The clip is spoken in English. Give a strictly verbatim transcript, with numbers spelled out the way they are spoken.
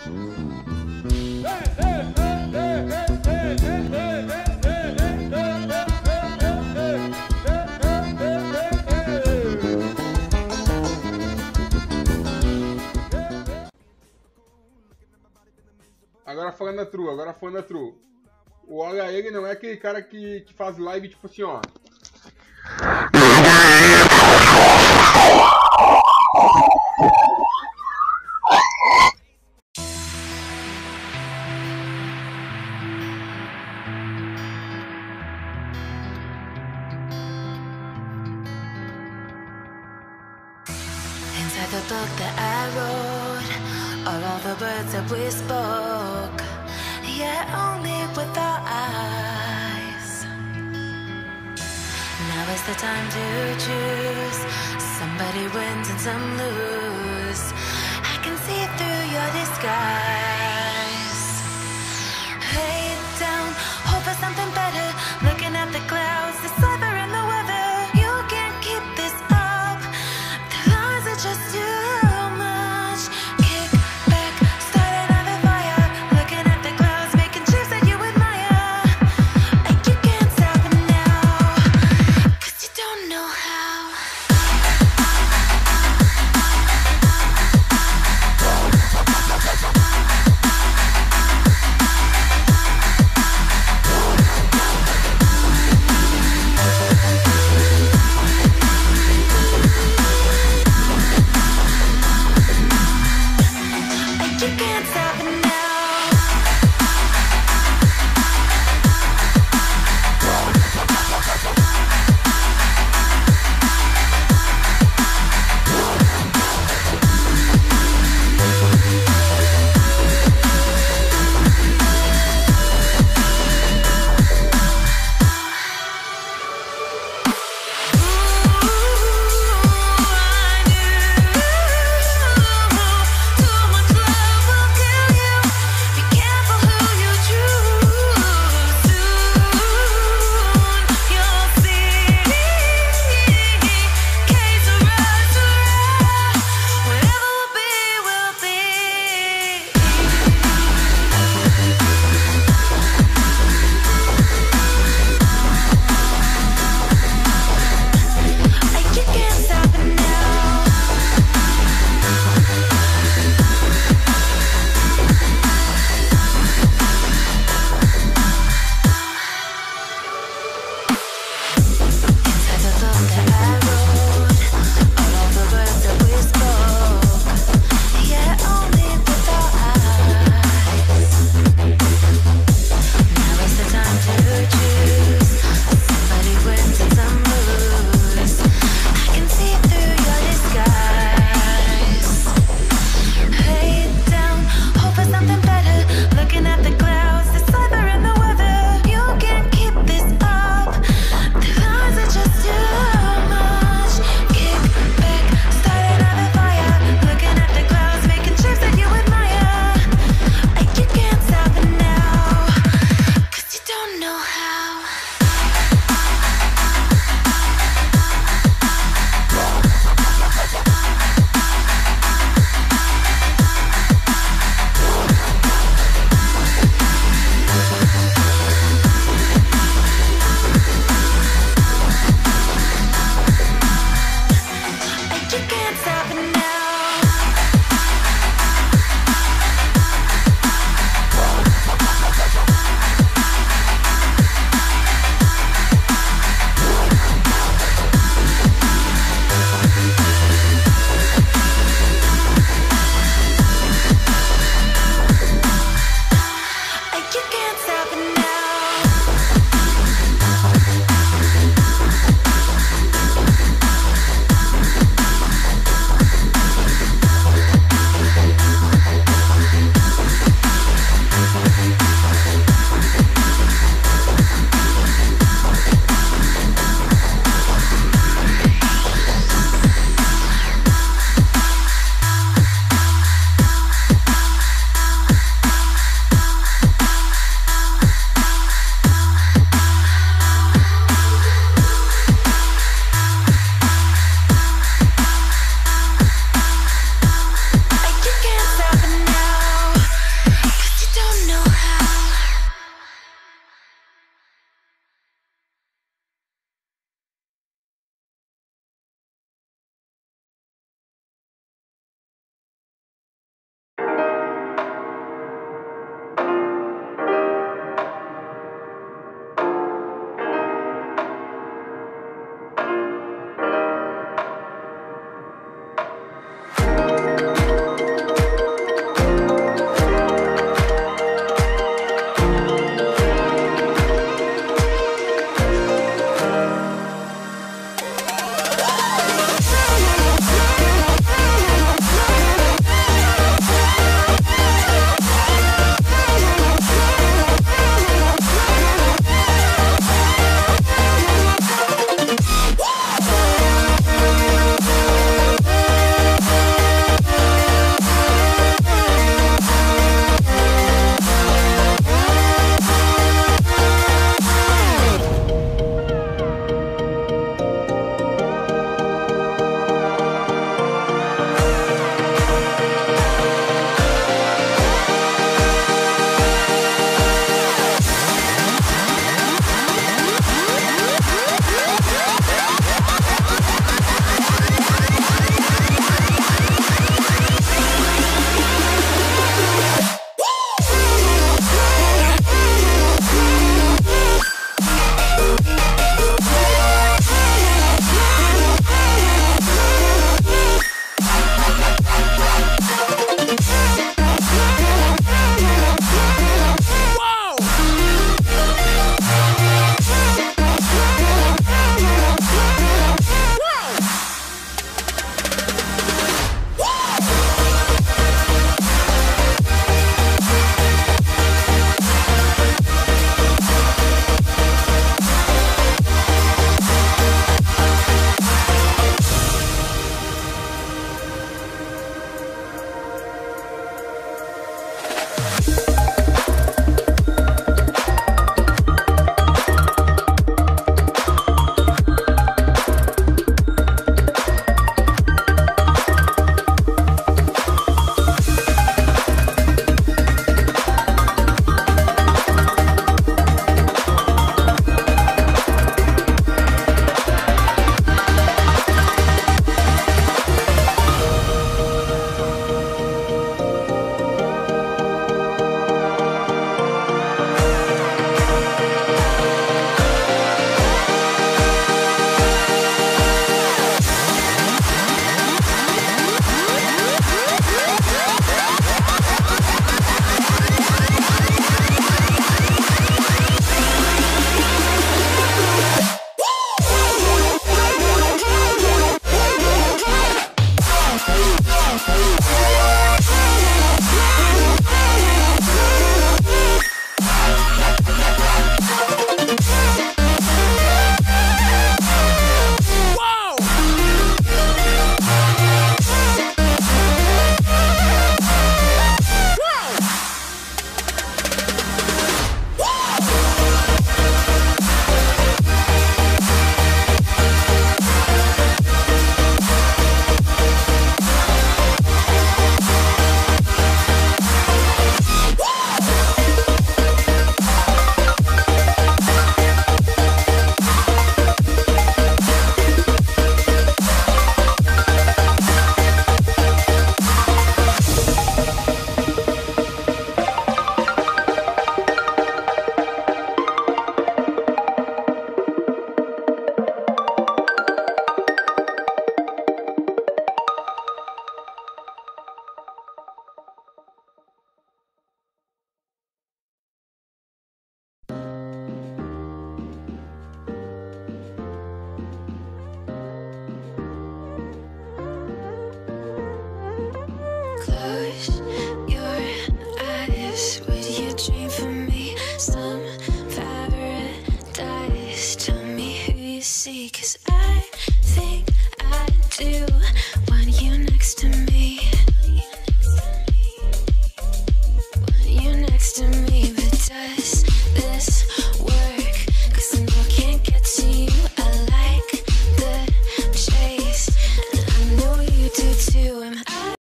Agora falando a true, agora falando a true. O Olha Ele não é aquele cara que, que faz live tipo assim, ó. Inside the book that I wrote, all of the words that we spoke, yet only with our eyes. Now is the time to choose. Somebody wins and some lose. I can see through your disguise. Lay down, hope for something better. Looking at the clouds, the sliver in the weather. You can't keep this up. The lies are just too much. Kick back, start another fire. Looking at the clouds, making shapes that you admire. And you can't stop it now, 'cause you don't know how. And you can't stop